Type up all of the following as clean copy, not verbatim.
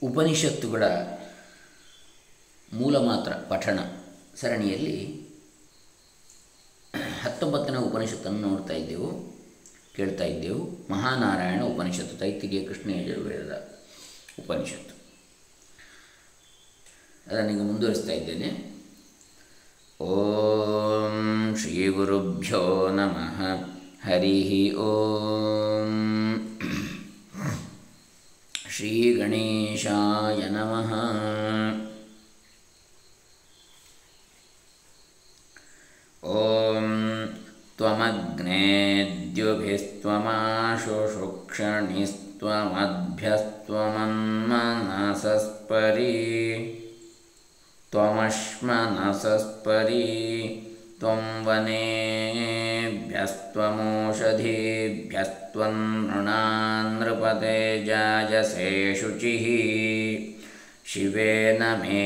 ಉಪನಿಷತ್ತುಗಳ ಮೂಲಮಾತ್ರ ಪಠಣ ಸರಣಿಯಲ್ಲಿ 19ನೇ ಉಪನಿಷತ್ತನ್ನು ನೋಡ್ತಾ ಇದ್ದೆವು, ಕೇಳ್ತಾ ಇದ್ದೆವು. ಮಹಾನಾರಾಯಣ ಉಪನಿಷತ್ತು, ತೈತ್ತಿರೀಯ ಕೃಷ್ಣ ಯಜುರ್ವೇದದ ಉಪನಿಷತ್ತು. ಅದನ್ನೀಗ ಮುಂದುವರಿಸ್ತಾ ಇದ್ದೇನೆ. ಓಂ ಶ್ರೀ ಗುರುಭ್ಯೋ ನಮಃ. ಹರಿ ಓಂ. ಶ್ರೀ ಗಣೇಶಾಯ ನಮಃ. ಓಂ ತ್ವಮಗ್ನೇದ್ಯುಭಿಸ್ತ್ವಮಾಶುಷುಕ್ಷಣಿಸ್ತ್ವಮದ್ಭ್ಯಸ್ತ್ವಮನ್ಮನಸಸ್ಪರಿ ತ್ವಮಶ್ಮನಸಸ್ಪರಿ ತ್ವಂ ವನೇಭ್ಯಸ್ತ್ವಮೋಷಧೀಭ್ಯಸ್ತ್ವನ್ನೃಣಾನ್ ನೃಪತೆ ಜಾಯಸೇ ಶುಚಿಃ. ಶಿವೇನ ಮೇ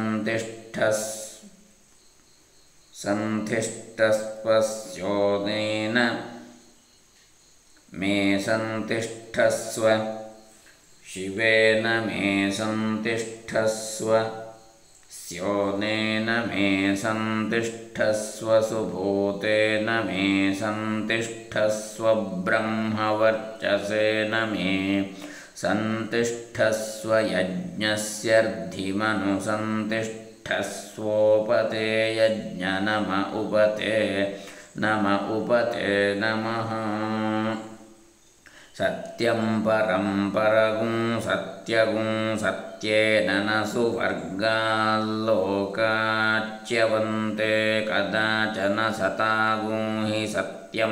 ಸಂತಿಷ್ಠಸ್ವಸ್ಯೋನೇನ ಮೇ ಸಂತಿಷ್ಠಸ್ವ. ಶಿವೇನ ಮೇ ಸಂತಿಷ್ಠಸ್ವ ಸ್ಯೋನೇನ ಮೇ ಸಂತಿಷ್ಠಸ್ವ. ಸುಭೂತೇನ ಮೇ ಸಂತಿಷ್ಠಸ್ವ. ಬ್ರಹ್ಮವರ್ಚಸೇನ ಮೇ ಸಂತಿಷ್ಠಸ್ವ. ಯಜ್ಞಸ್ಯರ್ಧಿಮನು ಸಂತಿಷ್ಠಸ್ವೋಪತೆ ಯಜ್ಞ. ನಮ ಉಪತೆ ನಮಃ. ಸತ್ಯಂ ಪರಂ ಪರಗುಂ ಸತ್ಯಗುಂ ಸತ್ಯೇನ ನ ಸುವರ್ಗಾಲ್ಲೋಕಾಚ್ಯವಂತೆ ಕದಾಚನ ಸತಾಗುಂ ಹಿ ಸತ್ಯಂ.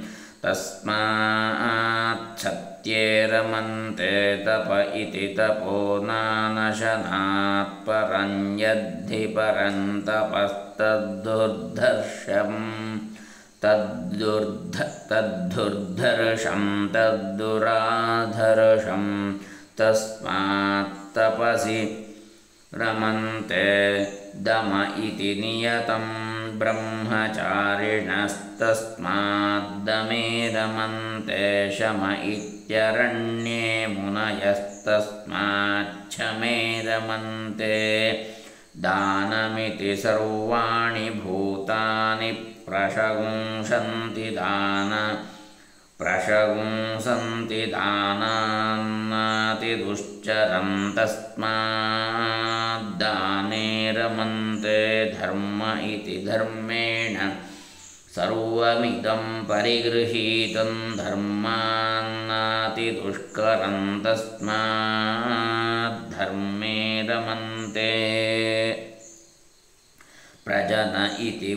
ತಸ್ಮಾತ್ ಸತ್ಯೇ ರಮಂತೆ ತಪ ಇತಿ ತಪೋ ನಾನಶನಾತ್ ಪರಂ ಯದ್ಧಿ ಪರಂ ತಪಸ್ತದ್ದುರ್ಧರ್ಷಂ ತದ್ದುರ್ಧರ್ಷಂ ತದ್ದುರಾಧರ್ಷಂ. ತಸ್ಮಾತ್ ತಪಸಿ ರಮಂತೆ ದಮ ಇತಿ ನಿಯತಂ ಬ್ರಹ್ಮಚಾರಿಣಸ್ತಸ್ಮಾತ್ ದಮೇ ರಮಂತೆ ಶಮ ಇತ್ಯರಣ್ಯೇ ಮುನಯಸ್ತಸ್ಮಾತ್ ಶಮೇ ರಮಂತೆ. ದಾನಮಿತಿ ಸರ್ವಾಣಿ ಭೂತಾನಿ ಪ್ರಶಗುಂಸಂತಿ ದಾನಾನ್ನಾತಿ ದುಶ್ಚರಂ. ತಸ್ಮಾತ್ ದಾನೇ ರಮಂತೆ ಧರ್ಮ ಇತಿ ಧರ್ಮೇಣ ಸರ್ವಮಿದಂ ಪರಿಗೃಹೀತಂ. ಧರ್ಮಾನ್ನಾತಿ ದುಷ್ಕರಂ. ತಸ್ಮಾತ್ ಧರ್ಮೇ ರಮಂತೆ. ಪ್ರಜನ ಇತಿ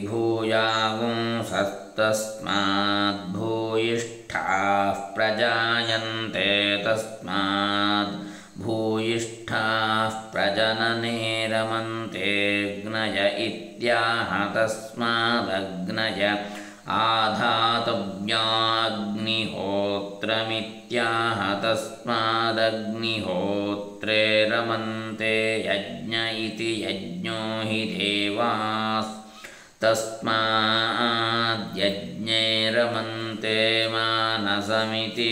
ಭೂಯಾಗುಂಸಸ್ತಸ್ಮಾತ್ ಭೂಯಿಷ್ಠಾಃ ಪ್ರಜಾಯನ್ತೆ. ತಸ್ಮಾತ್ ಭೂಯಿಷ್ಠಾಃ ಪ್ರಜನನೇ ರಮಂತೆ. ಜ್ಞಯ ಇತ್ಯಾಹ. ತಸ್ಮಾದಗ್ನಯ ಆಧಾತವ್ಯಾಗ್ನಿಹೋತ್ರಮಿತ್ಯಾಹ. ತಸ್ಮಾದಗ್ನಿಹೋತ್ರೇ ರಮಂತೆ. ಯಜ್ಞ ಇತಿ ಯಜ್ಞೋ ಹಿ ದೇವಾಸ್. ತಸ್ಮಾದ್ಯಜ್ಞೇ ರಮಂತೆ. ಮಾನಸಮಿತಿ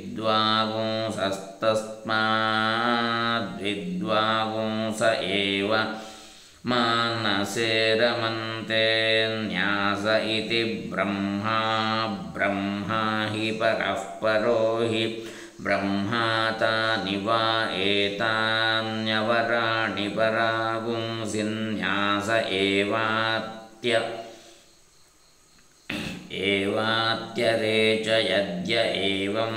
ವಿದ್ವಾಗುಂಸಸ್ತಸ್ಮಾದ್ವಿದ್ವಾಗುಂಸ ಏವ ಮಾನಸೇ ರಮಂತೆ. ನ್ಯಾಸ ಇತಿ ಬ್ರಹ್ಮಾ. ಬ್ರಹ್ಮಾ ಹಿ ಪರಃ ಪರೋ ಹಿ ಬ್ರಹ್ಮಾ. ತಾನಿ ವಾ ಏತಾನ್ಯವರಾಣಿ ಪರಾಗುಂಸಿ. ನ್ಯಾಸ ಏವಾತ್ಯರೆ ಚ ಯದ್ಯ ಏವಂ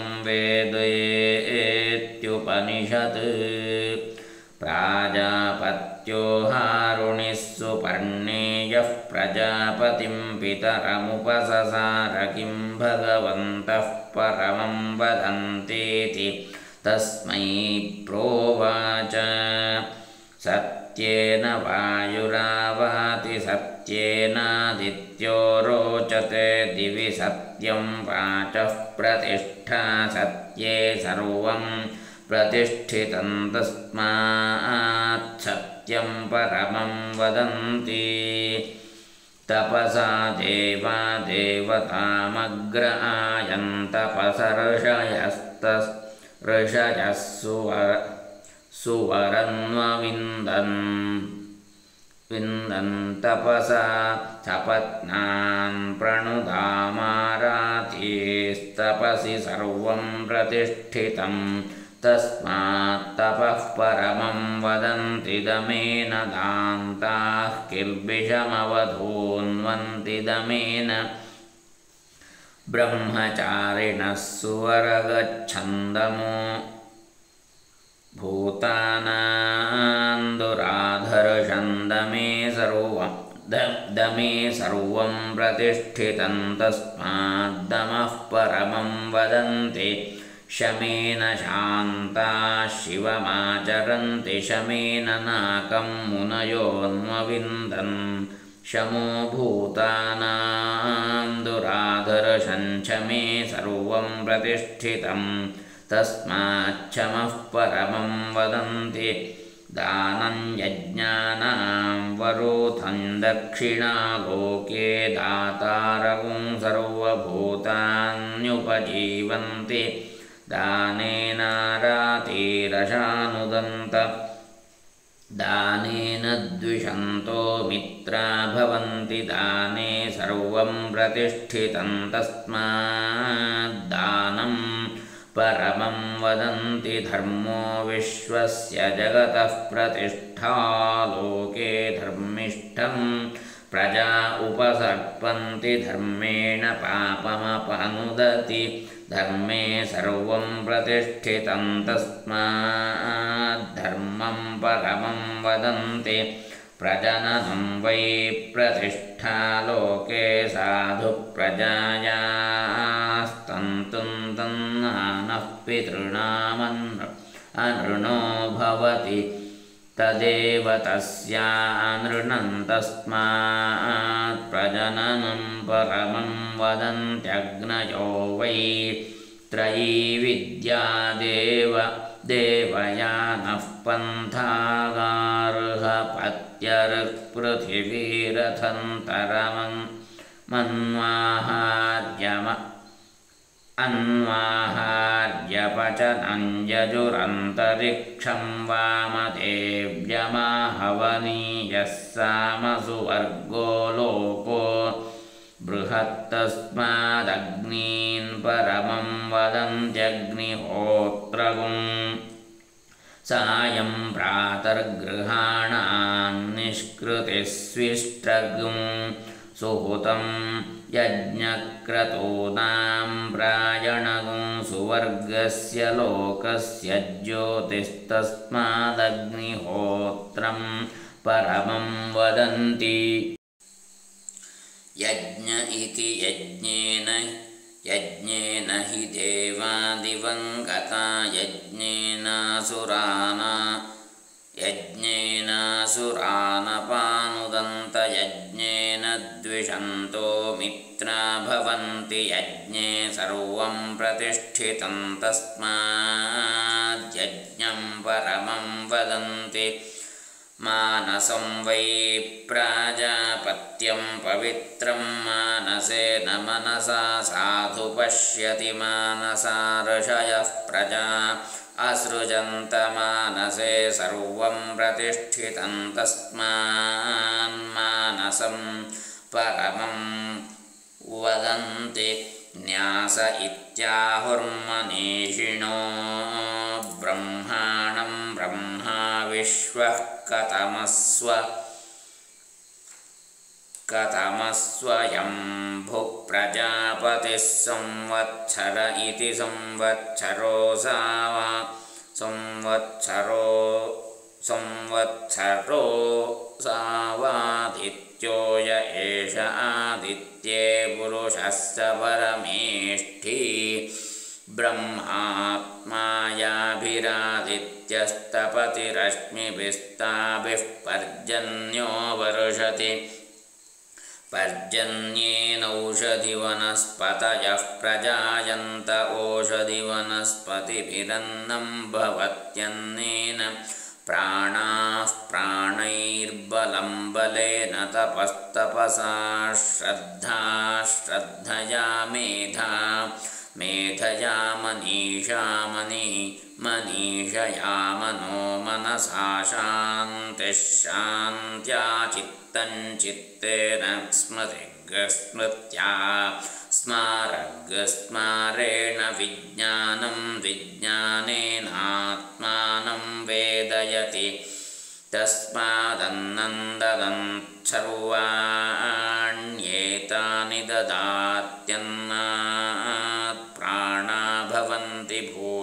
ವೇದೇತ್ಯುಪನಿಷತ್. ಪ್ರಾಜಾಪತ್ಯೋ ಹಾರುಣಿಃ ಸುಪರ್ಣೇಯಃ ಪ್ರಜಾಪತಿಂ ಪಿತರಮುಪಸಸಾರ. ಕಿಂ ಭಗವಂತಃ ಪರಮಂ ವದಂತೀತಿ ತಸ್ಮೈ ಪ್ರೋವಾಚ. ಸತ್ಯೇನ ವಾಯುರಾವಹತಿ ಸತ್ಯೇನಾದಿತ್ಯೋ ರೋಚತೆ. ದಿವಿ ಸತ್ಯಂ ವಾಚಃ ಪ್ರತಿಷ್ಠಾ. ಸತ್ಯೇ ಸರ್ವಂ ಪ್ರತಿಷ್ಠಿತಂ. ತಸ್ಮಾತ್ ಸತ್ಯಂ ಪರಮಂ ವದಂತಿ. ತಪಸಾ ದೇವಾ ದೇವತಾಮಗ್ರ ಆಯನ್. ತಪಸ ಋಷಯಸ್ಸು विन्दन्तपसा सपत्नान् प्रणुदामारात्येस्तपसि सर्वं प्रतिष्ठितं तस्मात्तपः परमं वदन्तिदमेन दान्ताः किल्बिषमवधून्वन्तिदमेन ब्रह्मचारिणः सुवरगच्छन्दमो भूतानान्दुराधर्षन्दमे सर्वं प्रतिष्ठितं तस्माद्दमः परमं वदन्ति शमेन शान्ताः शिवमाचरन्ति शमेन नाकं मुनयोन्वविन्दन् शमो भूतानां दुराधर्षं शमे सर्वं प्रतिष्ठितं तस्माच्छमः परमं वदन्ति दानं यज्ञानां वरोधं दक्षिणालोके दातारगुं सर्वभूतान्युपजीवन्ति दानेनारातिरशानुदन्त दानेन द्विषन्तो मित्रा भवन्ति दाने सर्वं प्रतिष्ठितं तस्माद्दानं परमं वदन्ति धर्मो विश्वस्य जगतः प्रतिष्ठा लोके धर्मिष्ठं प्रजा उपसर्पन्ति धर्मेण पापमपनुदति धर्मे सर्वं प्रतिष्ठितं तस्माद्धर्मं परमं वदन्ति प्रजननं वै प्रतिष्ठा लोके साधु प्रजायास्तन्तुं तन्नानः पितॄणामनृणो भवति तदेव तस्यानृणं तस्मात् प्रजननं परमं वदन्त्यग्नयो वै त्रयी विद्या देवयानः अन्वाहार्यपचनं यजुरन्तरिक्षं वामदेव्यमाहवनीयः सामसुवर्गो लोको बृहत्तस्मादग्नीन् परमं वदन्त्यग्निहोत्रगुं सायं प्रातर्गृहाणान्निष्कृतिस्विष्टगुं सुहुतं यज्ञक्रतूनां प्रायणगुं सुवर्गस्य लोकस्य ज्योतिस्तस्मादग्निहोत्रं परमं वदन्ति यज्ञ इति यज्ञेन हि देवा दिवङ्गता यज्ञेनासुरानपानुदन्त यज्ञेन द्विषन्तो मित्रा भवन्ति यज्ञे सर्वं प्रतिष्ठितं तस्माद्यज्ञं परमं वदन्ति मानसं वै प्राजापत्यं पवित्रं मानसेन मनसा साधु पश्यति मानसा ऋषयः प्रजा असृजन्त मानसे सर्वं प्रतिष्ठितं तस्मान्मानसं परमं वदन्ति न्यास इत्याहुर्मनीषिणो ब्रह्माणं ब्रह्मा विश्वः कतमस्वयं प्रजापतिः संवत्सर इति संवत्सरो सावादित्यो य एष आदित्ये पुरुषः स परमेष्ठी ब्रह्मात्मायाभिरादित्यस्तपतिरश्मिभिस्ताभिः पर्जन्यो वर्षति पर्जन्येनौषधिवनस्पतयः प्रजायन्त ओषधिवनस्पतिभिरन्नं भवत्यन्नेन प्राणाः प्राणैर्बलं बलेन तपस्तपसा श्रद्धा श्रद्धया मेधा मेधया मनीषा मनीषया मनो मनसा शान्तिः शान्त्या चित्तं चित्तेन स्मृतिर्स्मृत्या स्मारगस्मारेण विज्ञानं विज्ञानेनात्मानं वेदयति तस्मादन्नन्ददं सर्वाण्येतानि ददात्यन्नात् प्राणा भवन्ति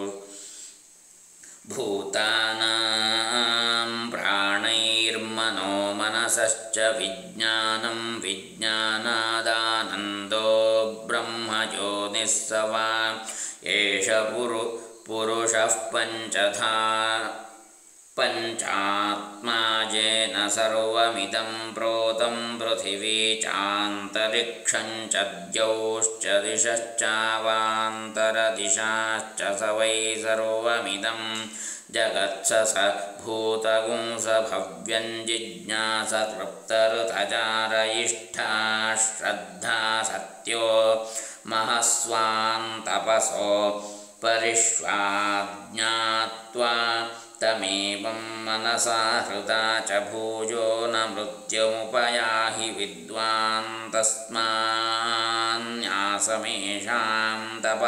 भूतानां प्राणैर्मनो मनसश्च विज्ञानं विज्ञानादानन्दो ब्रह्म योनिस्सवा एष पुरुषः पञ्चात्मा येन सर्वमिदं प्रोतं पृथिवी चान्तरिक्षं च द्यौश्च दिशश्चावान्तरदिशाश्च स वै सर्वमिदं जगत्स स भूतगुंस भव्यं जिज्ञासतृप्तऋतचारयिष्ठा श्रद्धा सत्यो महस्वान्तपसो परिष्वाज्ञात्वा तमेवं मनसा हृदा च भूयो न मृत्युमुपयाहि विद्वान् तस्मान्न्यासमेषां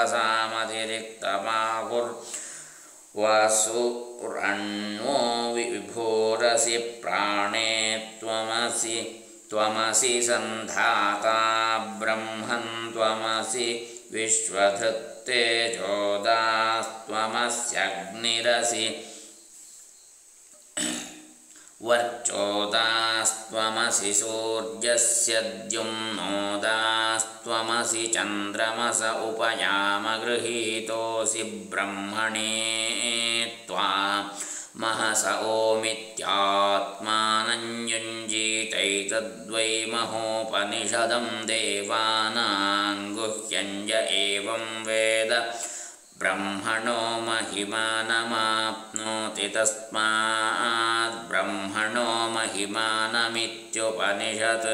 तपसामतिरिक्तमाहुर्वसुरण्वो विभोरसि प्राणे त्वमसि सन्धाता ब्रह्मन् त्वमसि विश्वधृत्तेजोदास्त्वमस्यग्निरसि वर्चोदास्त्वमसि सूर्यस्य द्युम्नोदास्त्वमसि चन्द्रमस उपयामगृहीतोऽसि ब्रह्मणे त्वा महस ओमित्यात्मानं युञ्जीतैतद्वै महोपनिषदं देवानां गुह्यं य एवं वेद ब्रह्मणो महिमानमाप्नोति तस्मात् ब्रह्मणो महिमानमित्युपनिषत्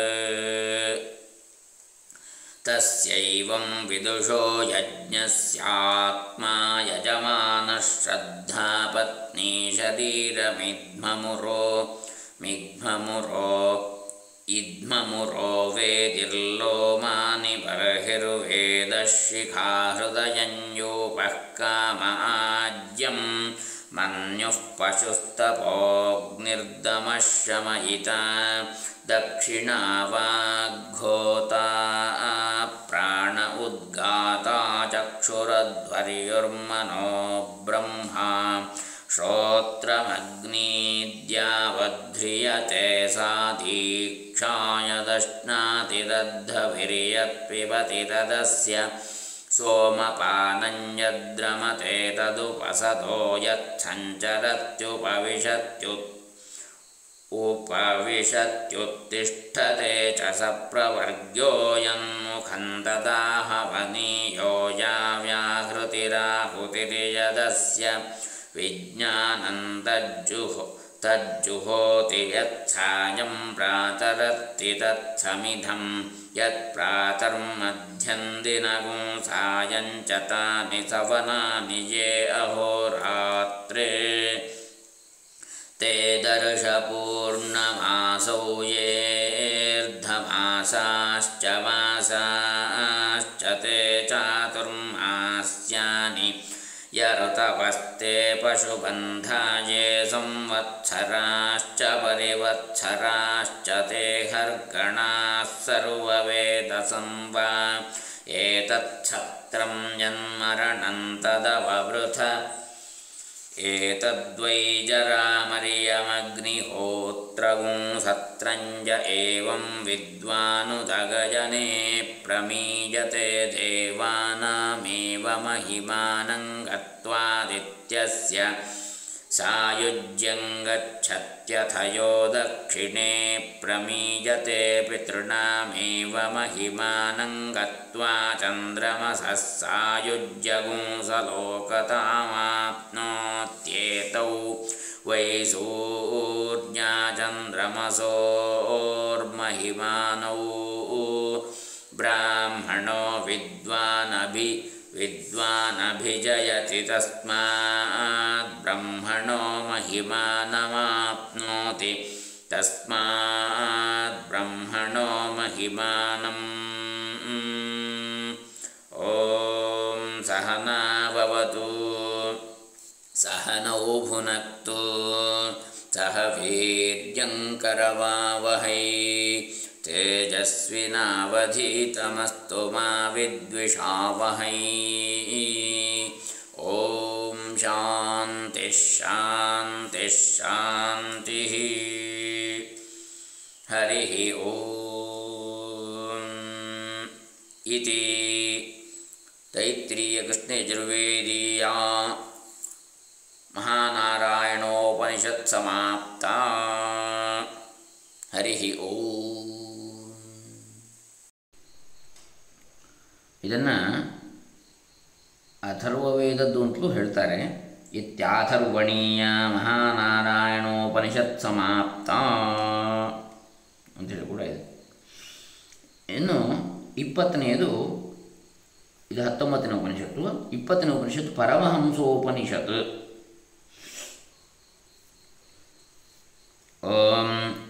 तस्यैवं विदुषो यज्ञस्यात्मा यजमानः श्रद्धा पत्नी शरीरमिद्ममुरो इद्ममुरो वेदिर्लोमानि बर्हिर्वेदः शिखा हृदयं योपः काम आज्यं मन्युः पशुस्तपोऽग्निर्दमः शमयिता दक्षिणा वाग्घोता प्राण उद्गाता चक्षुरध्वर्युर्मनो ब्रह्मा श्रोत्रमग्नीद्यावध्रियते सा दीक्षाय दश्नाति दद्धभिर्यत्पिबति तदस्य सोमपानं यद्रमते तदुपसतो यच्छञ्चरत्युपविशत्युत्तिष्ठते च स प्रवर्ग्यो यन्मुखं तदाहवनीयो या व्याहृतिराहुतिर्यदस्य विज्ञानं तज्जुहोति यत्सायं प्रातरत्ति तत्समिधं यत्प्रातर्मध्यं दिनगुं सायं च तानि सवनानि ये अहोरात्रे ते दर्शपूर्णमासौ येऽर्धमासाश्च मासाश्च ते चातुर्मास्यानि यऋतवस्ते पशुबन्धा ये संवत्सराश्च परिवत्सराश्च ते हर्गणाः सर्ववेदसंवा एतच्छत्रं यन्मरणं तदववृथ एतद्वै जरामर्यमग्निहोत्रगुं सत्रं य एवं विद्वानुदगजने प्रमीयते देवानामेव महिमानं गत्वादित्यस्य सायुज्यं गच्छत्यथयो दक्षिणे प्रमीयते पितॄणामेव महिमानं गत्वा चन्द्रमसः सायुज्यगुं सलोकतामाप्नोत्येतौ वै सूर्याचन्द्रमसोर्महिमानौ ब्राह्मणो विद्वानभिजयति तस्मात् ब्रह्मणो महिमानमाप्नोति तस्मात् ब्रह्मणो महिमानम् ॐ सहना भवतु सहनौ भुनक्तु सह वीर्यङ्करवावहै तेजस्विनावधीतमस्तु मा विद्विषावहै ॐ शान्तिः शान्तिः शान्तिः हरिः ॐ इति तैत्तिरीयकृष्णयजुर्वेदीया महानारायणोपनिषत् समाप्ता हरिः ಓಂ. ಇದನ್ನು ಅಥರ್ವವೇದದ್ದು ಅಂತಲೂ ಹೇಳ್ತಾರೆ. ಇತ್ಯಾಥರ್ವಣೀಯ ಮಹಾನಾರಾಯಣೋಪನಿಷತ್ ಸಮಾಪ್ತ ಅಂತೇಳಿ ಕೂಡ ಇದೆ. ಇನ್ನು 20ನೇದು, ಇದು 19ನೇ ಉಪನಿಷತ್ತು. 20ನೇ ಉಪನಿಷತ್ತು ಪರಮಹಂಸೋಪನಿಷತ್. ಓಂ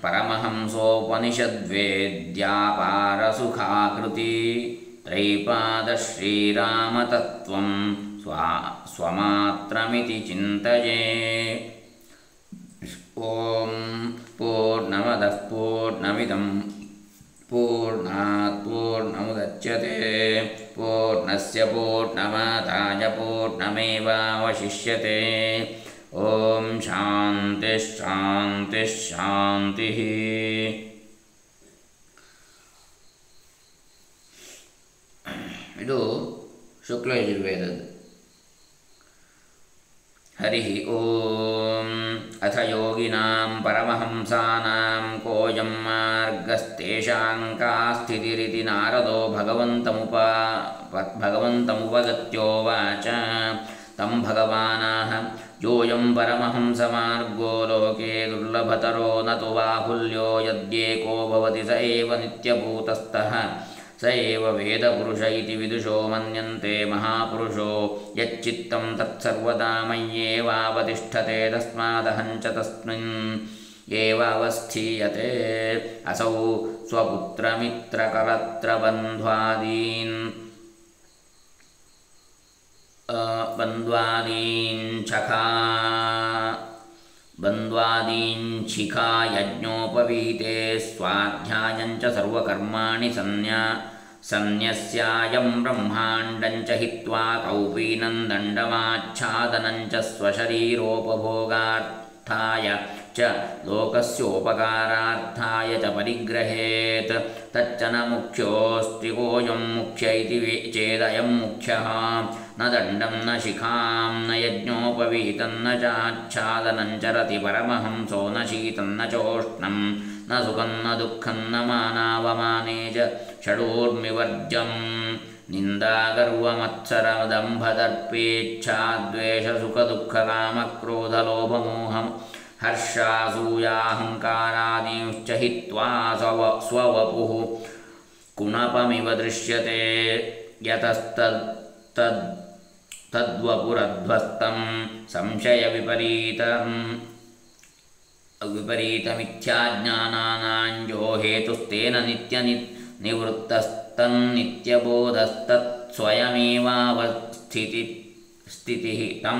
ಪರಮಹಂಸೋಪನಿಷದ್ವೇದ್ಯಾಪಾರಸುಖಾಕೃತಿ ತ್ರೈಪಾದಶ್ರೀರಾಮತತ್ವಂ ಸ್ವಮಾತ್ರಮಿತಿ ಚಿಂತಯೇ. ಓಂ ಪೂರ್ಣಮದಃ ಪೂರ್ಣಮಿದಂ ಪೂರ್ಣಾತ್ ಪೂರ್ಣಮುದಚ್ಯತೆ ಪೂರ್ಣಸ್ಯ ಪೂರ್ಣಮಾದಾಯ ಪೂರ್ಣಮೇವಾವಶಿಷ್ಯತೆ. ಓಂ ಶಾಂತಿಃ ಶಾಂತಿಃ ಶಾಂತಿಃ. ಇದು ಶುಕ್ಲಯಜುರ್ವೇದದ್ದು. ಹರಿಃ ಓಂ. ಅಥ ಯೋಗಿನಾಂ ಪರಮಹಂಸಾನಾಂ ಕೋಯಂ ಮಾರ್ಗಸ್ತೇಷಾಂ ಕಾ ಸ್ಥಿತಿರಿತಿ ನಾರದೋ ಭಗವಂತಮುಪಗತ್ಯೋವಾಚ. ತಂ ಭಗವಾನಾಹ ಯೋಯಂ ಪರಮಹಂಸಮಾರ್ಗೋ ಲೋಕೆ ದುರ್ಲಭತರೋ ನತು ಬಾಹುಲ್ಯೋ ಯದ್ಯೇಕೋ ಭವತಿ ಸ ಏವ ನಿತ್ಯಭೂತಸ್ಥಃ ಸ ಏವ ವೇದಪುರುಷ ಇತಿ ವಿದುಷೋ ಮನ್ಯಂತೆ ಮಹಾಪುರುಷೋ ಯಚ್ಚಿತ್ತಂ ತತ್ಸರ್ವದಾ ಮಯ್ಯೇವಾವತಿಷ್ಠತೆ ತಸ್ಮಾದಹಂ ಚ ತಸ್ಮಿನ್ ಏವ ಅವಸ್ಥೀಯತೆ. ಅಸೌ ಸ್ವಪುತ್ರಮಿತ್ರಕಲತ್ರಬಂಧ್ವಾದೀನ್ ಬಂಧ್ವಾದೀಂಛಿಖಾ ಯಜ್ಞೋಪವೀತೆ ಸ್ವಾಧ್ಯಾಯಂಚ ಸರ್ವಕರ್ಮಾಣಿ ಸನ್ಯಸ್ಯಾಯಂ ಬ್ರಹ್ಮಾಂಡಂಚ ಹಿತ್ವಾ ಕೌಪೀನಂ ದಂಡಮಾಚ್ಛಾದನಂಚ ಸ್ವಶರೀರೋಪಭೋಗಾರ್ಥಾಯ ಚ ಲೋಕಸ್ಯೋಪಕಾರಾರ್ಥಾಯ ಚ ಪರಿಗ್ರಹೇತ್. ತಚ್ಚ ನ ಮುಖ್ಯೋಸ್ತಿ ಕೋಯಂ ಮುಖ್ಯ ಇತಿ ಚೇದಯಂ ಮುಖ್ಯಃ. ನ ದಂಡಂ ನ ಶಿಖಾಂ ನ ಯಜ್ಞೋಪವೀತಂ ನ ಚಾಚ್ಛಾದನಂ ಚರತಿ ಪರಮಹಂಸೋ ನ ಶೀತಂ ನ ಚೋಷ್ಣಂ ನ ಸುಖಂ ನ ದುಃಖಂ ನ ಮಾನಾವಮಾನೇ ಚ ಷಡೂರ್ಮಿವರ್ಜಂ. ನಿಂದಾಗರ್ವಮತ್ಸರದಂಭದರ್ಪೇಚ್ಛಾದ್ವೇಷಸುಖದುಃಖಕಾಮಕ್ರೋಧಲೋಭಮೋಹಂ ಹರ್ಷಾಸೂಯಾಹಂಕಾರಾದೀಂಶ್ಚ ಹಿತ್ವಾ ಸ್ವವಪುಃ ಕುಣಪಮಿವ ದೃಶ್ಯತೆ. ಯತಸ್ತದ್ವಪುರಧ್ವಸ್तं ಸಂಶಯವಿಪರೀತಮಿಥ್ಯಾಜ್ಞಾನಾನಾಂಜೋ ಹೇತುಸ್ತೇನ ನಿತ್ಯನಿವೃತ್ತಸ್ತನ್ನಿತ್ಯಬೋಧಸ್ತತ್ಸ್ವಯಮೇವಾವಸ್ಥಿತಿಃ ತಂ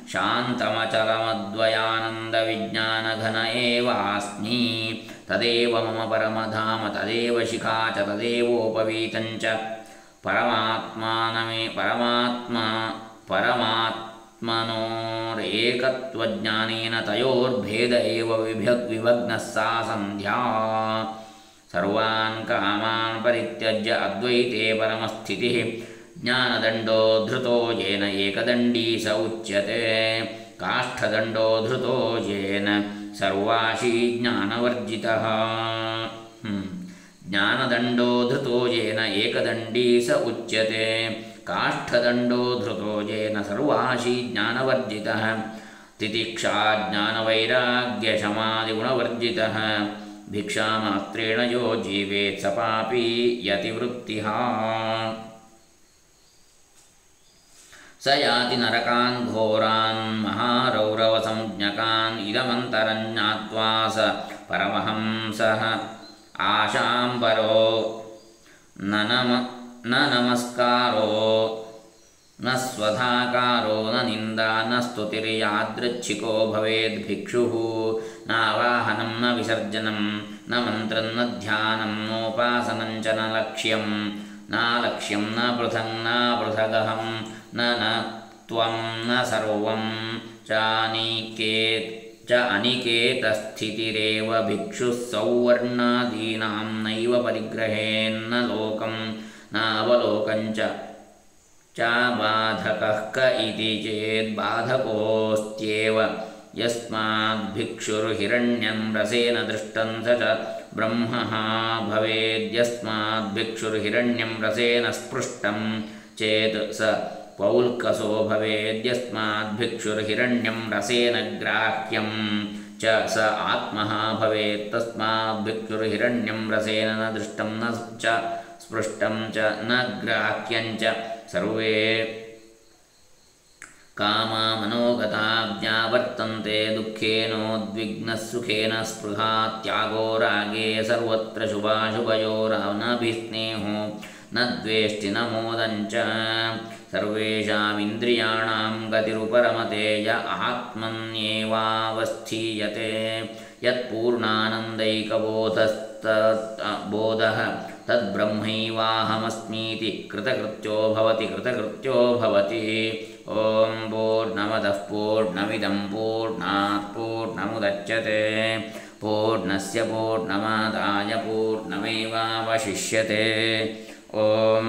ಶಾಂತಮಚಲಮದ್ವಯಾನಂದವಿಜ್ಞಾನಘನ ಏವಾಸ್ಮಿ. ತದೇವ ಮಮ ಪರಮಧಾಮ ತದೇವ ಶಿಖಾ ಚ ತದೇವೋಪವೀತಂ ಚ ಪರಮಾತ್ಮನೋರೇಕತ್ವಜ್ಞಾನೇನ ತಯೋರ್ಭೇದ ಏವ ವಿಭಗ್ನಃ ಸಾ ಸಂಧ್ಯಾ. ಸರ್ವಾನ್ ಕಾಮಾನ್ ಪರಿತ್ಯಜ್ಯ ಅದ್ವೈತೆ ಪರಮಸ್ಥಿತಿಃ. ಜ್ಞಾನದಂಡೋ ಧೃತೋ ಯೇನ ಏಕದಂಡೀ ಸ ಉಚ್ಯತೆ. ಕಾಷ್ಠದಂಡೋ ಧೃತೋ ಯೇನ ಸರ್ವಾಶೀ ಜ್ಞಾನವರ್ಜಿತಃ. ಜ್ಞಾನದಂಡೋ ಧೃತೋ ಯೇನ ಏಕದಂಡೀ ಸ ಉಚ್ಯತೆ. ಕಾಷ್ಠದಂಡೋ ಧೃತೋ ಯೇನ ಸರ್ವಾಶೀ ಜ್ಞಾನವರ್ಜಿತಃ. ತಿತಿಕ್ಷಾ ಜ್ಞಾನವೈರಾಗ್ಯಶಮಾದಿಗುಣವರ್ಜಿತಃ. ಭಿಕ್ಷಾಮಾತ್ರೇಣ ಯೋ ಜೀವೇತ್ ಸ ಪಾಪೀ ಯತಿವೃತ್ತಿಃ. स याति नरकान् घोरान् महारौरवसंज्ञकान् इदमन्तरं ज्ञात्वा स परमहंसः आशाम्बरो न नमस्कारो न स्वधाकारो न निन्दा न स्तुतिर्यादृच्छिको भवेद्भिक्षुः नावाहनं न विसर्जनं न मन्त्रं न ध्यानं नोपासनं च न लक्ष्यं नालक्ष्यं न पृथगहं न त्वं न सर्वं च अनिकेतस्थितिरेव भिक्षुः सौवर्णादीनां नैव परिग्रहेन्न लोकं नावलोकं च बाधकः क इति चेद्बाधकोऽस्त्येव यस्माद्भिक्षुर्हिरण्यं रसेन दृष्टं स च ब्रह्मः भवेद्यस्माद्भिक्षुर्हिरण्यं रसेन स्पृष्टं चेत् स पौल्कसो भवेद्यस्माद्भिक्षुर्हिरण्यं रसेन ग्राह्यं च स आत्मः भवेत् तस्माद्भिक्षुर्हिरण्यं रसेन न दृष्टं न च स्पृष्टं च न ग्राह्यं च सर्वे कामा मनोगताज्ञा वर्तन्ते दुःखेनोद्विग्नः सुखेन स्पृहा त्यागो रागे सर्वत्र शुभाशुभयोरनभिस्नेहो न द्वेष्टि न मोदञ्च सर्वेषामिन्द्रियाणां गतिरुपरमते य आत्मन्येवावस्थीयते यत्पूर्णानन्दैकबोधः तद्ब्रह्मैवाहमस्मीति कृतकृत्यो भवति ॐ पूर्णमदः पूर्णमिदं पूर्णात् पूर्णमुदच्यते पूर्णस्य पूर्णमादाय पूर्णमेवावशिष्यते ॐ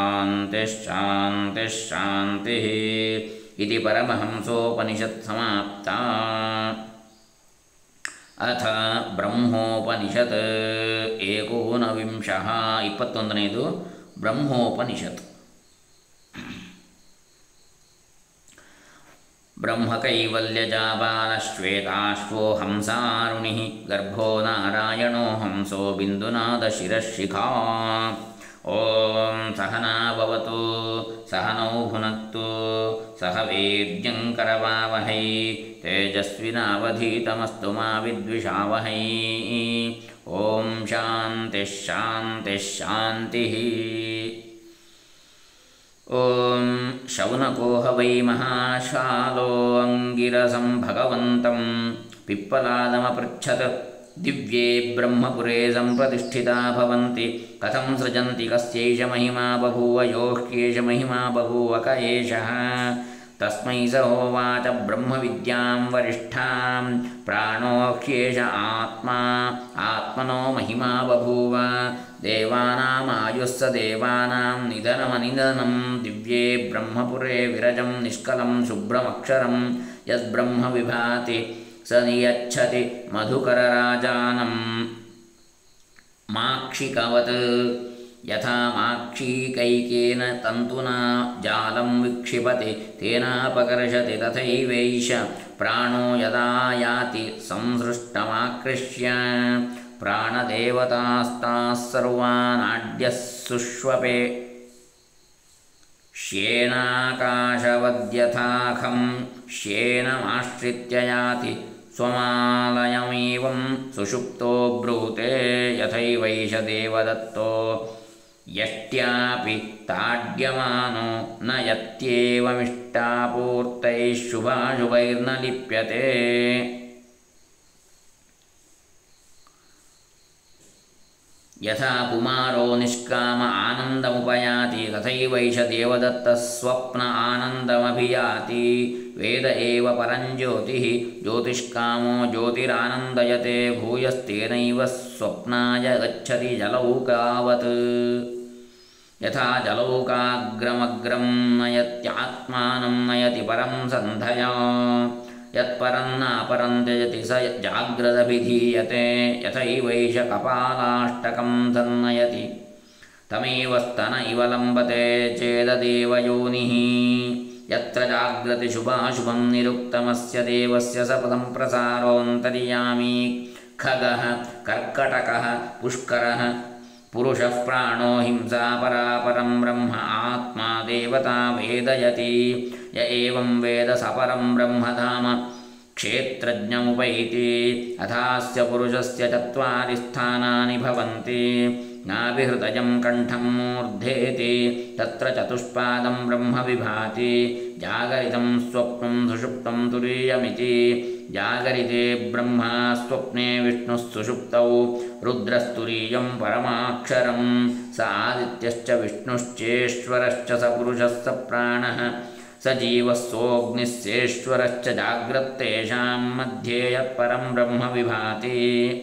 शान्तिः इति परमहंसोपनिषत्समाप्ता। अथ ब्रह्मोपनिषत् एकोनविंशः 21ನೇದು ब्रह्मोपनिषत्। ब्रह्मकैवल्यजाबालश्वेताश्वो हंसारुणिः गर्भो नारायणो हंसो बिन्दुनादशिरशिखा। ॐ सहना भवतु सहनौ भुनक्तु सह वीर्यं करवावहै तेजस्विनावधीतमस्तु मा विद्विषावहै। ॐ शान्तिः। ॐ शौनकोह वै महाशालो अङ्गिरसं भगवन्तं पिप्पलादमपृच्छत् दिव्ये ब्रह्मपुरे सम्प्रतिष्ठिता भवन्ति कथं सृजन्ति कस्यैष महिमा बभूव यो ह्येष महिमा बभूव क एषः। तस्मै स होवाच ब्रह्मविद्यां वरिष्ठां प्राणो ह्येष आत्मनो महिमा बभूव। देवानामायुः स देवानां निधनमनिधनं दिव्ये ब्रह्मपुरे विरजं निष्कलं शुभ्रमक्षरं यद्ब्रह्म विभाति स नियच्छति मधुकरराजानं माक्षिकवत्। यथा माक्षिकैकेन तन्तुना जालं विक्षिपति तेनापकर्षति तथैवैष प्राणो यदा याति संसृष्टमाकृष्य। प्राणदेवतास्ताः सर्वानाड्यः सुष्वपे श्येनाकाशवद्यथाखं श्येनमाश्रित्य याति स्वमालयमेवं सुषुप्तो ब्रूते यथैवैष देवदत्तो यष्ट्यापि ताड्यमानो न यत्येवमिष्टापूर्तैः शुभाशुभैर्न लिप्यते। यथा कुमारो निष्काम आनन्दमुपयाति तथैवैष देवदत्तः स्वप्न आनन्दमभियाति। वेद एव परं ज्योतिः ज्योतिष्कामो ज्योतिरानन्दयते भूयस्तेनैव स्वप्नाय गच्छति जलौकावत्। यथा जलौकाग्रमग्रं नयत्यात्मानं नयति परं सन्धया यत्परं नापरं त्यजति स जाग्रदभिधीयते। यथैवैष कपालाष्टकं तन्नयति तमेव स्तन इव लम्बते चेददेव योनिः। यत्र जाग्रति शुभाशुभं निरुक्तमस्य देवस्य सपदं प्रसारोऽन्तर्यामी खगः कर्कटकः पुरुषः प्राणो हिंसा परा परं ब्रह्म आत्मा देवता वेदयति य एवं वेद स परं ब्रह्मधाम क्षेत्रज्ञमुपैति अथास्य पुरुषस्य चत्वारि स्थानानि भवन्ति नाभिहृदयं कण्ठं मूर्धेति तत्र चतुष्पादं ब्रह्म विभाति जागरितं स्वप्नं सुषुप्तं तुरीयमिति जागरिते ब्रह्मा स्वप्ने विष्णुः सुषुप्तौ रुद्रस्तुरीयं परमाक्षरं स आदित्यश्च विष्णुश्चेश्वरश्च स पुरुषः स प्राणः स जीवः सोऽग्निश्चेश्वरश्च जाग्रत्तेषां मध्ये यत्परं ब्रह्म विभाति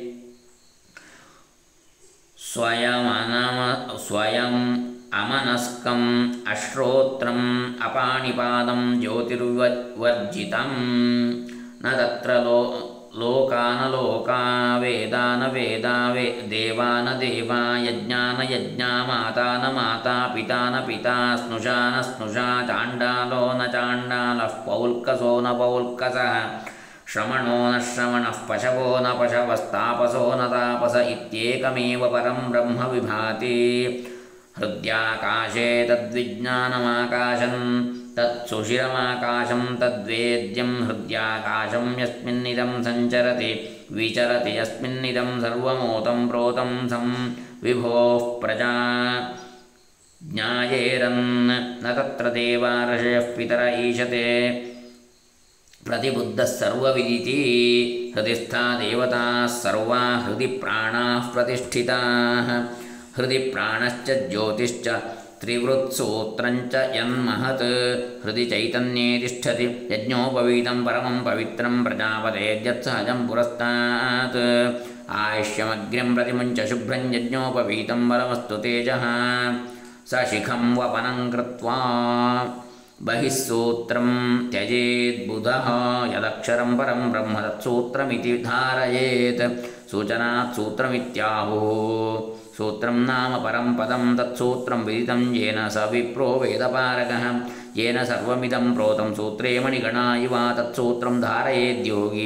स्वयम् अमनस्कम् अश्रोत्रम् अपाणिपादं ज्योतिर्वर्जितं न तत्र लोकानलोका वेदानवेदा देवानदेवा यज्ञानयज्ञा मातानमाता पितानपिता स्नुषानस्नुषा चाण्डालो न चाण्डालः पौल्कसो न पौल्कसः श्रमणो न श्रमणः पशवो न पशवस्तापसो न तापस इत्येकमेव परं ब्रह्म विभाति हृद्याकाशे तद्विज्ञानमाकाशं तत्सुषिरमाकाशं तद्वेद्यं हृद्याकाशं यस्मिन्निदं सञ्चरति विचरति यस्मिन्निदं सर्वमोतं प्रोतं सं विभोः प्रजा ज्ञायेरन् न तत्र देवा ऋषयः पितर ईशते प्रतिबुद्धः सर्वविदिति हृदिस्था देवताः सर्वा हृदि प्राणाः प्रतिष्ठिताः हृदि प्राणश्च ज्योतिश्च त्रिवृत्सूत्रञ्च यन्महत् हृदि चैतन्ये तिष्ठति यज्ञोपवीतं परमं पवित्रं प्रजापतेर्यत्सहजं पुरस्तात् आयुष्यमग्र्यं प्रतिमुञ्च शुभ्रं यज्ञोपवीतं बलमस्तु तेजः स शिखं वपनं कृत्वा बहिः सूत्रं त्यजेद्बुधः यदक्षरं परं ब्रह्म तत्सूत्रमिति धारयेत् सूचनात् सूत्रमित्याहुः सूत्रं नाम परं पदं तत्सूत्रं विदितं येन स विप्रो वेदपारगः येन सर्वमिदं प्रोतं सूत्रे मणिगणा इव तत्सूत्रं धारयेद्योगी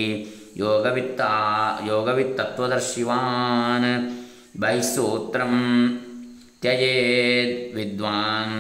योगवित्तत्त्वदर्शिवान् बहिः सूत्रं त्यजेद्विद्वान्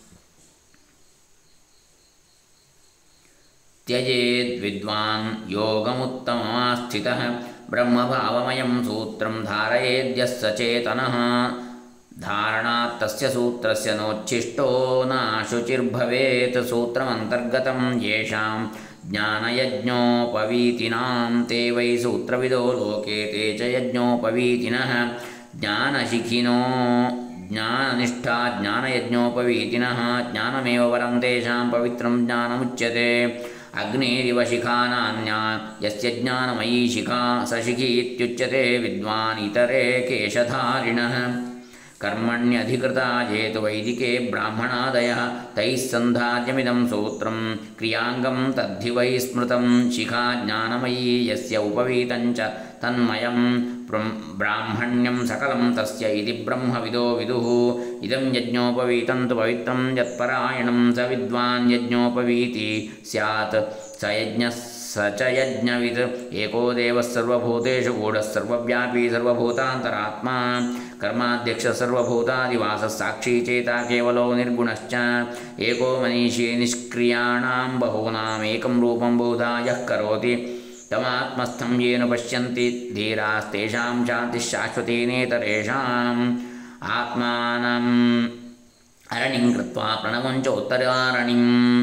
योगमुत्तममास्थितः ब्रह्मभावमयं सूत्रं धारयेद्यः सचेतनः धारणात् तस्य सूत्रस्य नोच्छिष्टो नाशुचिर्भवेत् सूत्रमन्तर्गतं येषां ज्ञानयज्ञोपवीतिनां ते वै सूत्रविदो लोके ते च यज्ञोपवीतिनः ज्ञानशिखिनो ज्ञाननिष्ठा ज्ञानयज्ञोपवीतिनः ज्ञानमेव वरं तेषां पवित्रं ज्ञानमुच्यते अग्निरिव शिखा नान्या यस्य ज्ञानमयी शिखा स शिखी इत्युच्यते विद्वान् इतरे केशधारिणः कर्मण्यधिकृता येतु वैदिके ब्राह्मणादयः तैः सन्धार्यमिदं सूत्रं क्रियाङ्गं तद्धि वै स्मृतं शिखा ज्ञानमयी यस्य उपवीतं च तन्मयं ब्राह्मण्यं सकलं तस्य इति ब्रह्मविदो विदुः इदं यज्ञोपवीतं तु पवित्रं यत्परायणं स विद्वान् यज्ञोपवीति स्यात् स च यज्ञवित् एको देवः सर्वभूतेषु गूढः सर्वव्यापी सर्वभूतान्तरात्मा कर्माध्यक्षः सर्वभूतादिवासः साक्षी चेता केवलो निर्गुणश्च एको मनीषी निष्क्रियाणां बहूनामेकं रूपं बहुधा यः करोति तमात्मस्थं येन पश्यन्ति धीरास्तेषां शान्तिः शाश्वती नेतरेषाम् आत्मानम् अरणिं कृत्वा प्रणवञ्च उत्तरारणिं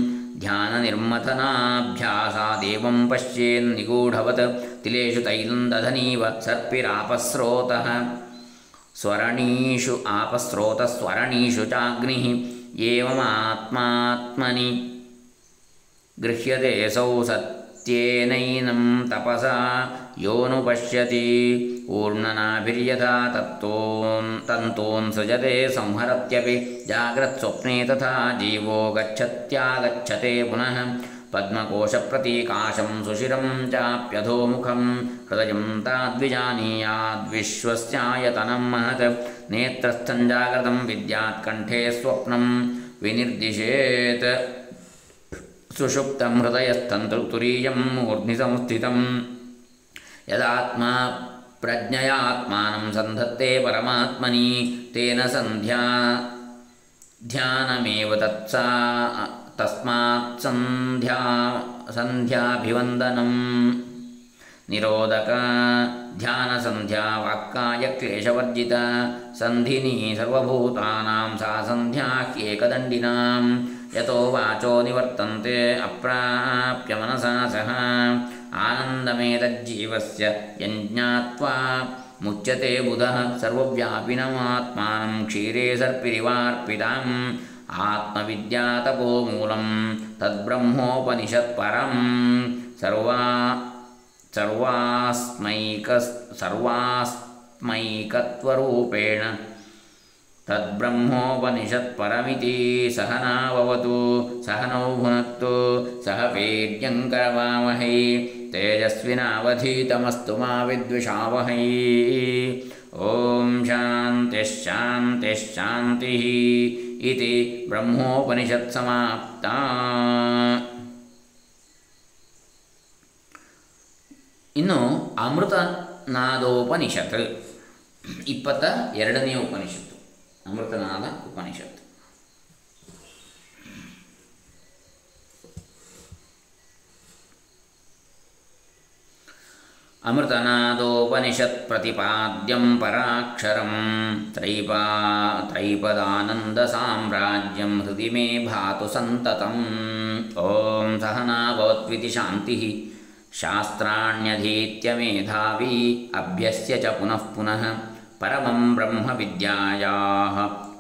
ध्याननिर्मथनाभ्यासादेवं पश्येन्निगूढवत् तिलेषु तैलं दधनीव सर्पिरापस्रोतः स्वरणीषु आपस्रोतस्वरणीषु चाग्निः एवमात्मात्मनि गृह्यतेऽसौ सत्येनैनं तपसा योऽनुपश्यति ऊर्णनाभिर्यथा तन्तून् सृजते संहरत्यपि जाग्रत्स्वप्ने तथा जीवो गच्छत्यागच्छते पुनः पद्मकोशप्रतीकाशं सुशिरं चाप्यधोमुखं हृदयं ताद्विजानीयाद्विश्वस्यायतनं महत् नेत्रस्थं जाग्रतं विद्यात् कण्ठे स्वप्नं विनिर्दिशेत् सुषुप्तं हृदयस्थं तुरीयं मूर्ध्नि संस्थितं यदात्मा प्रज्ञयात्मानं सन्धत्ते परमात्मनि तेन ध्यानमेव तस्मात् सन्ध्याभिवन्दनम् निरोधक ध्यानसन्ध्या वाक्कायक्लेशवर्जिता सन्धिनी सर्वभूतानां सा सन्ध्या ह्येकदण्डिनां यतो वाचो निवर्तन्ते अप्राप्य मनसा सह आनन्दमेतज्जीवस्य यज्ञात्वा मुच्यते बुधः सर्वव्यापिनमात्मानं क्षीरे सर्पिरिवार्पितम् आत्मविद्यातपोमूलं तद्ब्रह्मोपनिषत्परं सर्वास्मैकत्वरूपेण तद्ब्रह्मोपनिषत्परमिति सहनाववतु सहनौ भुनक्तु सह वीर्यङ्करवावहै तेजस्विनावधीतमस्तु मा विद्विषावहै ॐ शान्तिश्शान्तिश्शान्तिः इति ब्रह्मोपनिषत्समाप्ता। ಇನ್ನು ಅಮೃತನಾದೋಪನಿಷತ್ 22ನೇ ಉಪನಿಷತ್ತು ಅಮೃತನಾದ ಉಪನಿಷತ್ತು. ಅಮೃತನಾದೋಪನಿಷತ್ ಪ್ರತಿಪಾದ್ಯಂ ಪರಾಕ್ಷರಂ ತ್ರೈಪದಾನಂದ ಸಾಮ್ರಾಜ್ಯಂ ಹೃದಿ ಮೇ ಭಾತು ಸಂತತಂ. ಓಂ ಸಹನಾ ಭವತ್ವಿತಿ ಶಾಂತಿಃ ಶಾಸ್ತ್ರಾಣ್ಯಧೀತ್ಯ ಮೇಧಾವಿ ಅಭ್ಯಸ್ಯ ಚ ಪುನಃ ಪುನಃ ಪರಮಂ ಬ್ರಹ್ಮ ವಿದ್ಯಾಯಾಃ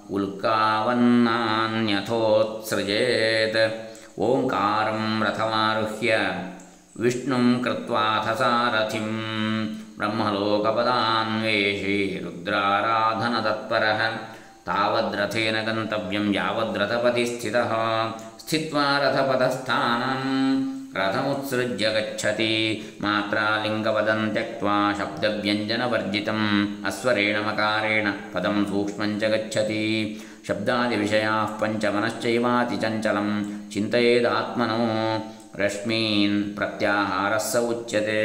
ಉಲ್ಕಾವನ್ನಾನ್ಯಥೋತ್ಸೃಜೇತ್. ಓಂಕಾರಂ ರಥಮಾರುಹ್ಯ ವಿಷ್ಣುಂ ಕೃತ್ವಾಥ ಸಾರಥಿಂ ಬ್ರಹ್ಮಲೋಕಪದಾನ್ವೇಷಿ ರುದ್ರಾರಾಧನತತ್ಪರಃ ತಾವದ್ರಥೇನ ಗಂತವ್ಯಂ ಯಾವದ್ರಥಪತಿ ಸ್ಥಿತಃ ಸ್ಥಿತ್ವಾ ರಥಪಥಸ್ಥಾನಂ ರಥಮುತ್ಸೃಜ್ಯ ಗಚ್ಚತಿ. ಮಾತ್ರಾಲಿಂಗಪದಂ ತ್ಯಕ್ತ್ವಾ ಶಬ್ದವ್ಯಂಜನವರ್ಜಿತಂ ಅಸ್ವರೇಣ ಮಕಾರೇಣ ಪದಂ ಸೂಕ್ಷ್ಮಂ ಚ ಗಚ್ಚತಿ. ಶಬ್ದಾದಿವಿಷಯಾಃ ಪಂಚ ಮನಶ್ಚೈವಾತಿ ಚಂಚಲಂ ಚಿಂತಯೇದಾತ್ಮನೋ ರಶ್ಮೀನ್ ಪ್ರತ್ಯಾಹಾರಃ ಸ ಉಚ್ಯತೆ.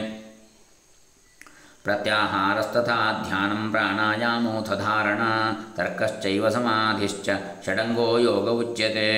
ಪ್ರತ್ಯಾಹಾರಸ್ತಥಾ ಧ್ಯಾನಂ ಪ್ರಾಣಾಯಾಮೋಥ ಧಾರಣಾ ತರ್ಕಶ್ಚೈವ ಸಮಾಧಿಶ್ಚ ಷಡಂಗೋ ಯೋಗ ಉಚ್ಯತೆ.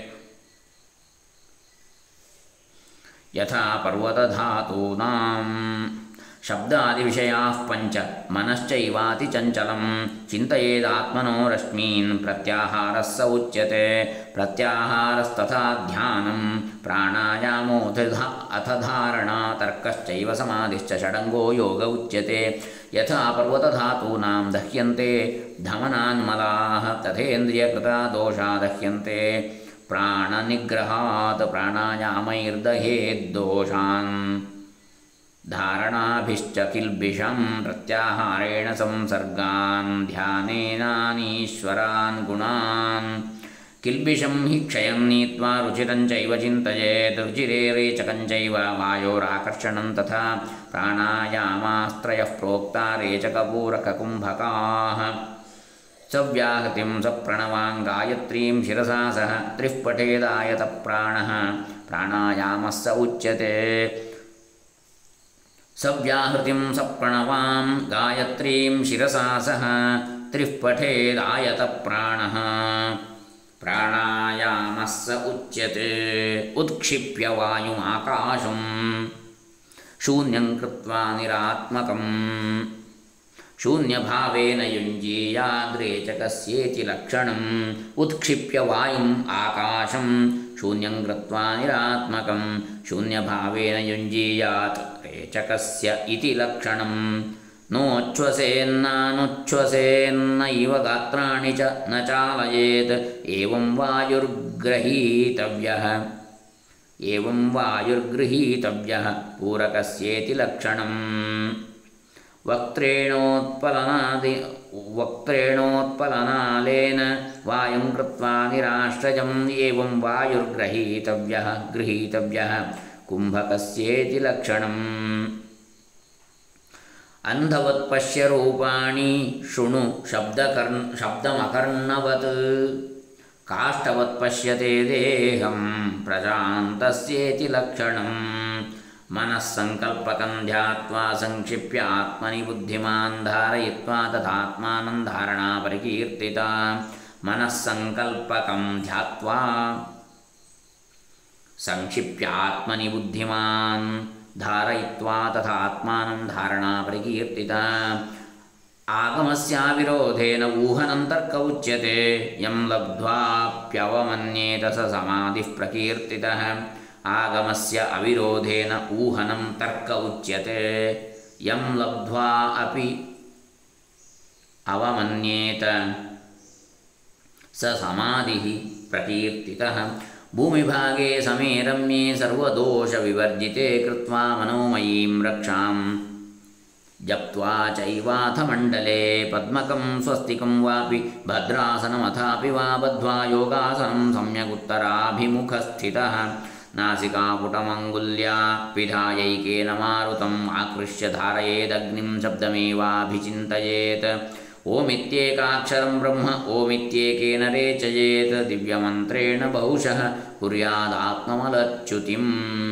ಯಥಾ ಪರ್ವತಧಾತೂನಾಂ ಶಬ್ದಾದಿವಿಷಯಾಃ ಪಂಚ ಮನಶ್ಚೈವಾತಿ ಚಂಚಲಂ ಚಿಂತಯೇದಾತ್ಮನೋ ರಶ್ಮೀನ್ ಪ್ರತ್ಯಾಹಾರಃ ಸ ಉಚ್ಯತೆ. ಪ್ರತ್ಯಾಹಾರಸ್ತಥಾ ಧ್ಯಾನಂ ಪ್ರಾಣಾಯಾಮೋಥ ಧಾರಣಾ ತರ್ಕಶ್ಚೈವ ಸಮಾಧಿಶ್ಚ ಷಡಂಗೋ ಯೋಗ ಉಚ್ಯತೆ. ಯಥಾ ಪರ್ವತಧಾತೂನಾಂ ದಹ್ಯಂತೆ ಧಮನಾನ್ಮಲಾಃ ತಥೇಂದ್ರಿಯಕೃತಾ ದೋಷಾ ದಹ್ಯಂತೆ ಪ್ರಾಣನಿಗ್ರಹಾತ್ ಪ್ರಾಣಾಯಾಮೈರ್ದಹೇದ್ದೋಷಾನ್ ಧಾರಣಾಭಿಶ್ಚ ಕಿಲ್ಬಿಷಂ ಪ್ರತ್ಯಾಹಾರೇಣ ಸಂಸರ್ಗಾನ್ ಧ್ಯಾನೇನಾನೀಶ್ವರಾನ್ ಗುಣಾನ್. ಕಿಲ್ಬಿಷಂ ಹಿ ಕ್ಷಯಂ ನೀತ್ವಾ ರುಚಿರಂ ಚೈವ ಚಿಂತಯೇತ್ ರುಚಿರೇ ರೇಚಕಂ ಚೈವ ವಾಯೋರಾಕರ್ಷಣಂ ತಥಾ ಪ್ರಾಣಾಯಾಮಾಸ್ತ್ರಯಃ ಪ್ರೋಕ್ತಾ ರೇಚಕಪೂರಕಕುಂಭಕಾಃ. ಸವ್ಯಾಹೃತಿಂ ಸಪ್ರಣವಾಂ ಗಾಯತ್ರೀಂ ಶಿರಸಾ ಸಹ ತ್ರಿಃ ಪಠೇದಾಯತ ಪ್ರಾಣಃ ಪ್ರಾಣಾಯಾಮಃ ಸ ಉಚ್ಯತೆ. ಸವ್ಯಾಹೃತಿಂ ಸಪ್ರಣವಾಂ ಗಾಯತ್ರೀಂ ಶಿರಸಾ ಸಹ ತ್ರಿಃ ಪಠೇದಾಯತ ಪ್ರಾಣಃ ಪ್ರಾಣಾಯಾಮಃ ಸ ಉಚ್ಯತೆ. ಉತ್ಕ್ಷಿಪ್ಯ ವಾಯುಮಾಕಾಶಂ ಶೂನ್ಯಂ ಕೃತ್ವಾ ನಿರಾತ್ಮಕಂ ಶೂನ್ಯಭಾವೇನ ಯುಂಜೀಯಾದ್ರೇಚಕಸ್ಯೇತಿ ಲಕ್ಷಣಂ. ಉತ್ಕ್ಷಿಪ್ಯ ವಾಯುಂ ಆಕಾಶಂ ಶೂನ್ಯಂ ಕೃತ್ವಾ ನಿರಾತ್ಮಕಂ ಶೂನ್ಯಭಾವೇನ ಯುಂಜೀಯಾತ್ ರೇಚಕಸ್ಯ ಇತಿ ಲಕ್ಷಣಂ. ನೋಚ್ಛ್ವಸೇನ್ನನುಚ್ಛ್ವಸೇನ್ನೈವ ಗಾತ್ರಾಣಿ ಚ ನ ಚಾಲಯೇತ್ ಏವಂ ವಾಯುರ್ಗೃಹೀತವ್ಯಃ ಪೂರಕಸ್ಯೇತಿ ಲಕ್ಷಣಂ. ವಕ್ತ್ರೇಣೋತ್ಪಲನಾಲೇನ ವಾಯುಂ ಕೃತ್ವಾ ನಿರಾಶ್ರಯಂ ಏವಂ ವಾಯುರ್ಗೃಹೀತವ್ಯಃ ಕುಂಭಕಸ್ಯೇತಿ ಲಕ್ಷಣಂ. ಅಂಧವತ್ ಪಶ್ಯ ರೂಪಾಣಿ ಶೃಣು ಶಬ್ದಮಕರ್ಣವತ್ ಕಾಷ್ಠವತ್ ಪಶ್ಯತೆ ದೇಹಂ ಪ್ರಜಾಂತಸ್ಯೇತಿ ಲಕ್ಷಣಂ. मनस्सङ्कल्पकं ध्यात्वा संक्षिप्य आत्मनि बुद्धिमान् धारयित्वा तथात्मानं धारणा परिकीर्तिता मनस्सङ्कल्पकं ध्यात्वा संक्षिप्यात्मनि बुद्धिमान् धारयित्वा तथात्मानं धारणा परिकीर्तिता आगमस्याविरोधेन ऊहनं तर्क उच्यते यं लब्ध्वाप्यवमन्येत स समाधिः प्रकीर्तितः आगमस्य अविरोधेन ऊहनं तर्क उच्यते यं लब्ध्वा अपि अवमन्येत स समाधिः प्रकीर्तितः भूमिभागे समे रम्ये सर्वदोषविवर्जिते कृत्वा मनोमयीं रक्षां जप्त्वा चैवाथ मण्डले पद्मकं स्वस्तिकं वापि भद्रासनमथापि वा बद्ध्वा योगासनं सम्यगुत्तराभिमुखस्थितः नासिकापुटमङ्गुल्या विधायैकेन मारुतम् आकृष्य धारयेदग्निं शब्दमेवाभिचिन्तयेत् ओमित्येकाक्षरं ब्रह्म ओमित्येकेन रेचयेत् दिव्यमन्त्रेण बहुशः कुर्यादात्ममलच्युतिम्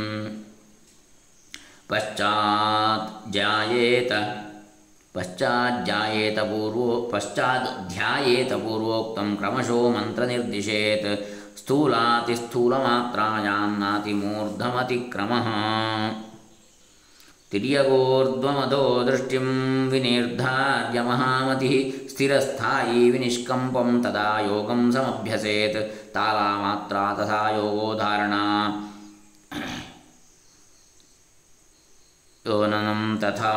पश्चाध्यायेत पूर्वोक्तं क्रमशो मन्त्रनिर्दिशेत् स्थूलातिस्थूलमात्रायां नातिमूर्धमतिक्रमः तिर्यगोर्ध्वमधो दृष्टिं विनिर्धार्य महामतिः स्थिरस्थायी विनिष्कम्पं तदा योगं समभ्यसेत् तालामात्रा तथा योगो धारणा योननं तथा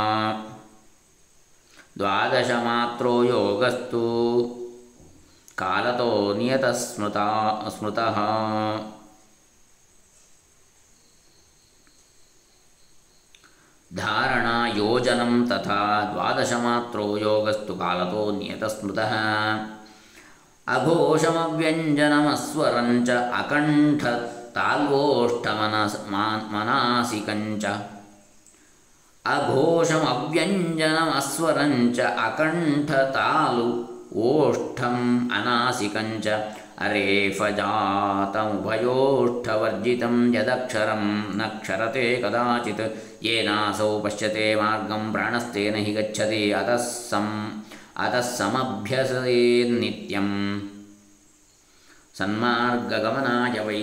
द्वादशमात्रो योगस्तु कालतो नियतस्मृतः धारणा योजनं तथा द्वादशमात्रो योगस्तु कालतो नियतस्मृतः अघोषमव्यञ्जनमस्वरं च अकण्ठताल्वोष्ठमनासिकञ्च अघोषमव्यञ्जनमस्वरं च अकण्ठतालु ओष्ठम् अनासिकञ्च अरेफजातमुभयोष्ठवर्जितं यदक्षरं न क्षरते कदाचित् येनासौ पश्यते मार्गं प्राणस्तेन हि गच्छति अतः समभ्यसेन्नित्यं सन्मार्गगमनाय वै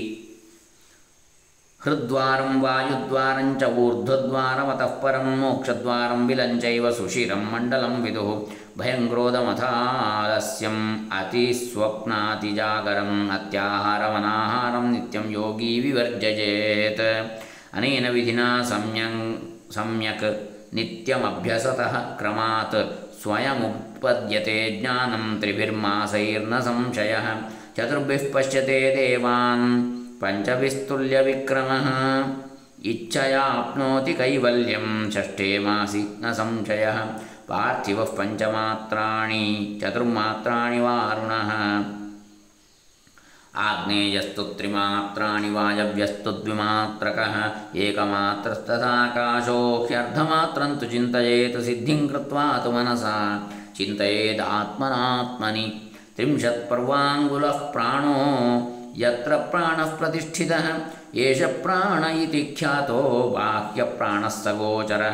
हृद्वारं वायुद्वारं च ऊर्ध्वद्वारमतः परं मोक्षद्वारं विलञ्चैव सुशिरं मण्डलं विदुः भयं क्रोधमथालस्यम् अतिस्वप्नातिजागरम् अत्याहारमनाहारं नित्यं योगी विवर्जयेत् अनेन विधिना सम्यक् नित्यमभ्यसतः क्रमात् स्वयमुत्पद्यते ज्ञानं त्रिभिर्मासैर्न संशयः चतुर्भिः पश्यते देवान् पञ्चभिस्तुल्यविक्रमः इच्छयाप्नोति कैवल्यं षष्ठे मासि न संशयः पार्थिवः पञ्चमात्राणि चतुर्मात्राणि वारुणः आग्नेयस्तु त्रिमात्राणि वायव्यस्तु द्विमात्रकः एकमात्रस्तथाकाशो ह्यर्धमात्रं तु चिन्तयेत् सिद्धिं कृत्वा तु मनसा चिन्तयेदात्मनात्मनि त्रिंशत्पर्वाङ्गुलः प्राणो यत्र प्राणः प्रतिष्ठितः एष प्राण इति ख्यातो बाह्यप्राणः स गोचरः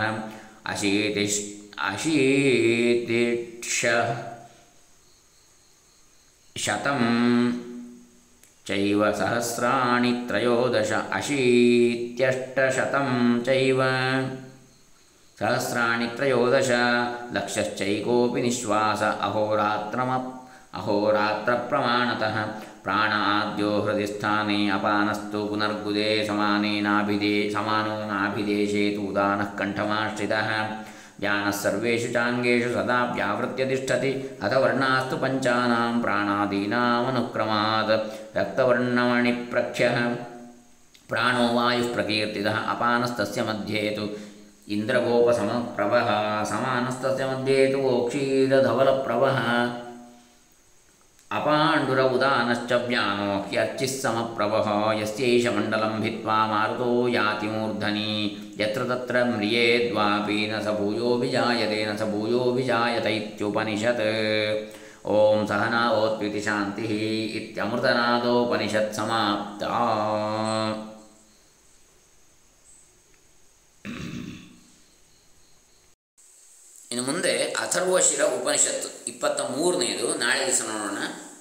अशीतिशतं चैव सहस्राणि त्रयोदश अशीत्यष्टशतं चैव सहस्राणि त्रयोदश लक्षश्चैकोऽपि निःश्वास अहोरात्रप्रमाणतः प्राण आद्यो हृदि स्थाने अपानस्तु पुनर्गुदे समानो नाभिदेशे तु उदानः कण्ठमाश्रितः ज्ञानः सर्वेषु चाङ्गेषु सदा व्यावृत्य तिष्ठति अथ वर्णास्तु पञ्चानां प्राणादीनामनुक्रमात् रक्तवर्णमणिप्रख्यः प्राणो वायुः प्रकीर्तितः अपानस्तस्य मध्ये तु इन्द्रगोपसमप्रभः समानस्तस्य मध्ये तु क्षीरधवलप्रभः अपाण्डुर उदानश्च व्यानो ह्यर्चिः समप्रभः यस्यैष मण्डलं भित्त्वा मारुतो याति मूर्धनि यत्र तत्र म्रियेद्वापि न स भूयो विजायते न स भूयो विजायत इत्युपनिषत् ॐ सहनावोत्विति शान्तिः इत्यमृतनादोपनिषत् समाप्ता। ಅಥರ್ವಶಿರ ಉಪನಿಷತ್ತು 23ನೇದು ನಾಳೆ ದಿವಸ ನೋಡೋಣ.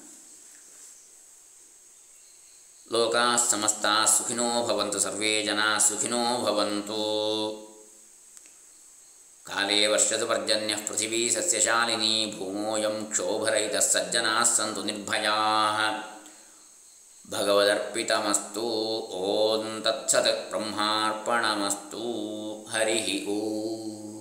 ಲೋಕಾಃ ಸಮಸ್ತಾಃ ಸುಖಿನೋ ಭವಂತು, ಸರ್ವೇ ಜನಾಃ ಸುಖಿನೋ ಭವಂತು. ಕಾಲೇ ವರ್ಷತು ಪರ್ಜನ್ಯಃ ಪೃಥಿವೀ ಸಸ್ಯಶಾಲಿನೀ ಭೂಮೋऽಯಂ ಕ್ಷೋಭರಹಿತಃ ಸಜ್ಜನಾಃ ಸಂತು ನಿರ್ಭಯಾಃ. ಭಗವದರ್ಪಿತಮಸ್ತು. ಓಂ ತತ್ಸತ್. ಬ್ರಹ್ಮಾರ್ಪಣಮಸ್ತು. ಹರಿ ಓಂ.